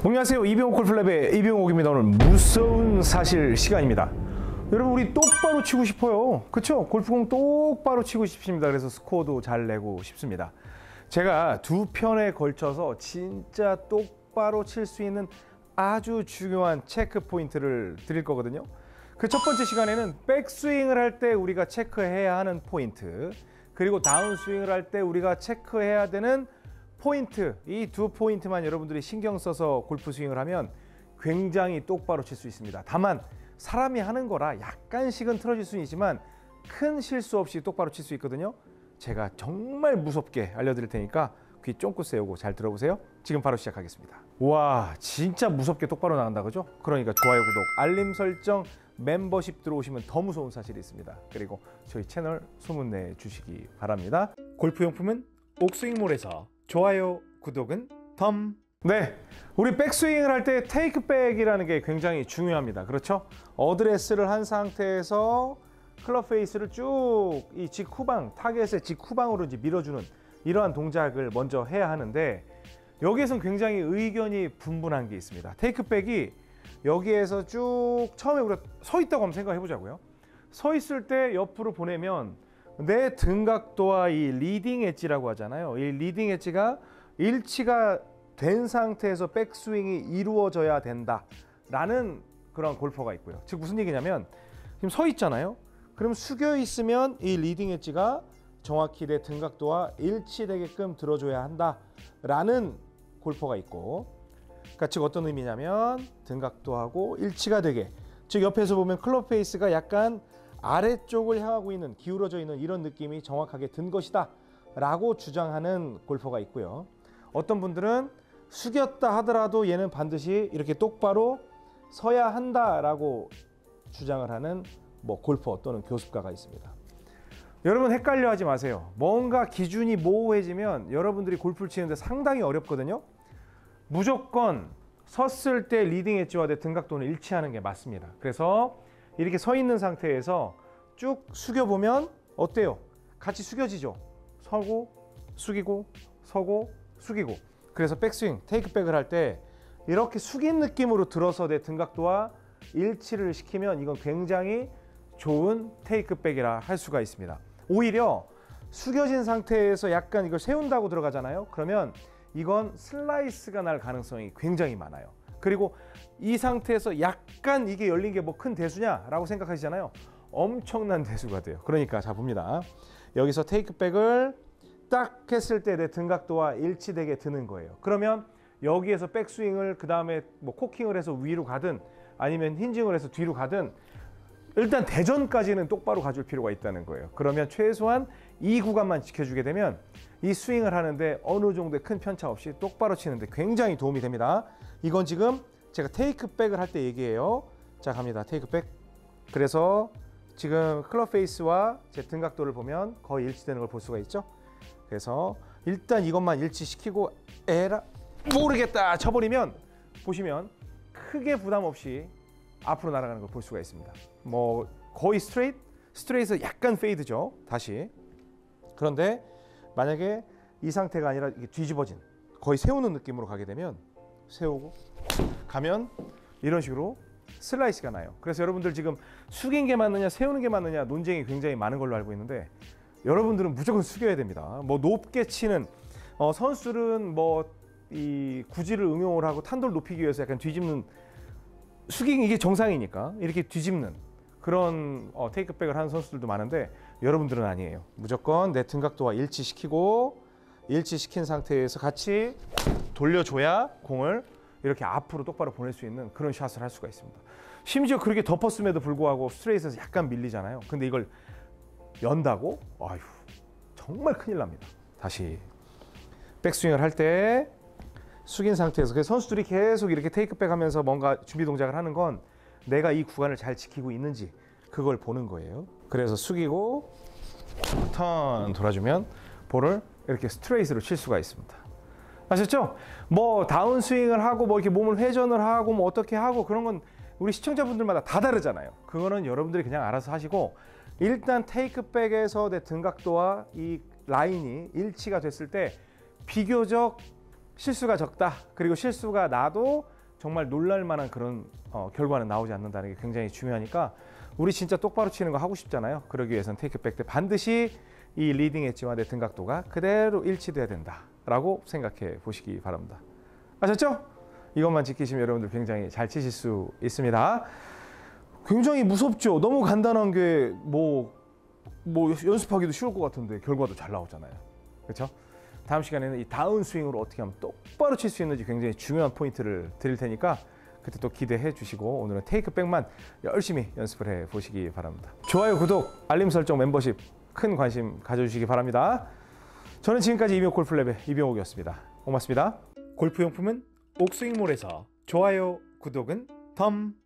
안녕하세요. 이병옥 골프랩의 이병옥입니다. 오늘 무서운 사실 시간입니다. 여러분, 우리 똑바로 치고 싶어요. 그쵸? 골프공 똑바로 치고 싶습니다. 그래서 스코어도 잘 내고 싶습니다. 제가 두 편에 걸쳐서 진짜 똑바로 칠 수 있는 아주 중요한 체크 포인트를 드릴 거거든요. 그 첫 번째 시간에는 백스윙을 할 때 우리가 체크해야 하는 포인트, 그리고 다운스윙을 할 때 우리가 체크해야 되는 포인트, 이 두 포인트만 여러분들이 신경 써서 골프 스윙을 하면 굉장히 똑바로 칠 수 있습니다. 다만 사람이 하는 거라 약간씩은 틀어질 수는 있지만 큰 실수 없이 똑바로 칠 수 있거든요. 제가 정말 무섭게 알려드릴 테니까 귀 쫑긋 세우고 잘 들어보세요. 지금 바로 시작하겠습니다. 와, 진짜 무섭게 똑바로 나간다, 그죠? 그러니까 좋아요, 구독, 알림 설정, 멤버십 들어오시면 더 무서운 사실이 있습니다. 그리고 저희 채널 소문내 주시기 바랍니다. 골프용품은 옥스윙몰에서 좋아요, 구독은 덤. 네, 우리 백스윙을 할 때 테이크백이라는 게 굉장히 중요합니다. 그렇죠? 어드레스를 한 상태에서 클럽 페이스를 쭉 이 직후방, 타겟의 직후방으로 이제 밀어주는 이러한 동작을 먼저 해야 하는데, 여기에서는 굉장히 의견이 분분한 게 있습니다. 테이크백이 여기에서 쭉 처음에 우리가 서 있다고 한번 생각해 보자고요. 서 있을 때 옆으로 보내면 내 등각도와 이 리딩 엣지라고 하잖아요. 이 리딩 엣지가 일치가 된 상태에서 백스윙이 이루어져야 된다라는 그런 골퍼가 있고요. 즉 무슨 얘기냐면, 지금 서 있잖아요. 그럼 숙여 있으면 이 리딩 엣지가 정확히 내 등각도와 일치되게끔 들어줘야 한다라는 골퍼가 있고, 그러니까 즉 어떤 의미냐면 등각도하고 일치가 되게, 즉 옆에서 보면 클럽 페이스가 약간 아래쪽을 향하고 있는, 기울어져 있는 이런 느낌이 정확하게 든 것이다 라고 주장하는 골퍼가 있고요. 어떤 분들은 숙였다 하더라도 얘는 반드시 이렇게 똑바로 서야 한다라고 주장을 하는 골퍼 또는 교습가가 있습니다. 여러분, 헷갈려 하지 마세요. 뭔가 기준이 모호해지면 여러분들이 골프를 치는데 상당히 어렵거든요. 무조건 섰을 때 리딩 엣지와 내 등각도는 일치하는 게 맞습니다. 그래서 이렇게 서 있는 상태에서 쭉 숙여보면 어때요? 같이 숙여지죠? 서고 숙이고 서고 숙이고. 그래서 백스윙, 테이크백을 할 때 이렇게 숙인 느낌으로 들어서 내 등각도와 일치를 시키면 이건 굉장히 좋은 테이크백이라 할 수가 있습니다. 오히려 숙여진 상태에서 약간 이걸 세운다고 들어가잖아요. 그러면 이건 슬라이스가 날 가능성이 굉장히 많아요. 그리고 이 상태에서 약간 이게 열린 게 뭐 큰 대수냐라고 생각하시잖아요. 엄청난 대수가 돼요. 그러니까 자, 봅니다. 여기서 테이크백을 딱 했을 때 내 등각도와 일치되게 드는 거예요. 그러면 여기에서 백스윙을 그 다음에 뭐 코킹을 해서 위로 가든 아니면 힌징을 해서 뒤로 가든 일단 대전까지는 똑바로 가줄 필요가 있다는 거예요. 그러면 최소한 이 구간만 지켜주게 되면 이 스윙을 하는데 어느 정도의 큰 편차 없이 똑바로 치는데 굉장히 도움이 됩니다. 이건 지금 제가 테이크백을 할 때 얘기해요. 자, 갑니다. 테이크백. 그래서 지금 클럽 페이스와 제 등각도를 보면 거의 일치되는 걸 볼 수가 있죠. 그래서 일단 이것만 일치시키고 에라 모르겠다 쳐버리면 보시면 크게 부담 없이 앞으로 날아가는 걸 볼 수가 있습니다. 뭐 거의 스트레이트에서 약간 페이드죠. 다시. 그런데 만약에 이 상태가 아니라 이게 뒤집어진, 거의 세우는 느낌으로 가게 되면 세우고 가면 이런 식으로 슬라이스가 나요. 그래서 여러분들 지금 숙인 게 맞느냐 세우는 게 맞느냐 논쟁이 굉장히 많은 걸로 알고 있는데, 여러분들은 무조건 숙여야 됩니다. 뭐 높게 치는 선수들은 뭐 이 구질을 응용을 하고 탄도를 높이기 위해서 약간 뒤집는, 숙이는 이게 정상이니까 이렇게 뒤집는 그런 테이크백을 하는 선수들도 많은데, 여러분들은 아니에요. 무조건 내 등각도와 일치시키고 일치시킨 상태에서 같이 돌려줘야 공을 이렇게 앞으로 똑바로 보낼 수 있는 그런 샷을 할 수가 있습니다. 심지어 그렇게 덮었음에도 불구하고 스트레이트에서 약간 밀리잖아요. 근데 이걸 연다고? 아휴, 정말 큰일 납니다. 다시 백스윙을 할 때 숙인 상태에서, 그래서 선수들이 계속 이렇게 테이크백 하면서 뭔가 준비 동작을 하는 건 내가 이 구간을 잘 지키고 있는지 그걸 보는 거예요. 그래서 숙이고 턴 돌아주면 볼을 이렇게 스트레이트로 칠 수가 있습니다. 아셨죠? 뭐 다운스윙을 하고 뭐 이렇게 몸을 회전을 하고 뭐 어떻게 하고 그런 건 우리 시청자분들마다 다 다르잖아요. 그거는 여러분들이 그냥 알아서 하시고, 일단 테이크백에서 내 등각도와 이 라인이 일치가 됐을 때 비교적 실수가 적다. 그리고 실수가 나도 정말 놀랄 만한 그런 결과는 나오지 않는다는 게 굉장히 중요하니까 우리 진짜 똑바로 치는 거 하고 싶잖아요. 그러기 위해서는 테이크백 때 반드시 이 리딩 엣지와 내 등각도가 그대로 일치돼야 된다라고 생각해 보시기 바랍니다. 아셨죠? 이것만 지키시면 여러분들 굉장히 잘 치실 수 있습니다. 굉장히 무섭죠? 너무 간단한 게 뭐 연습하기도 쉬울 것 같은데 결과도 잘 나오잖아요. 그렇죠? 다음 시간에는 이 다운 스윙으로 어떻게 하면 똑바로 칠 수 있는지 굉장히 중요한 포인트를 드릴 테니까 그때 또 기대해 주시고 오늘은 테이크백만 열심히 연습을 해 보시기 바랍니다. 좋아요, 구독, 알림 설정, 멤버십 큰 관심 가져주시기 바랍니다. 저는 지금까지 이병옥 골프랩의 이병옥이었습니다. 고맙습니다. 골프용품은 옥스윙몰에서 좋아요, 구독은 덤.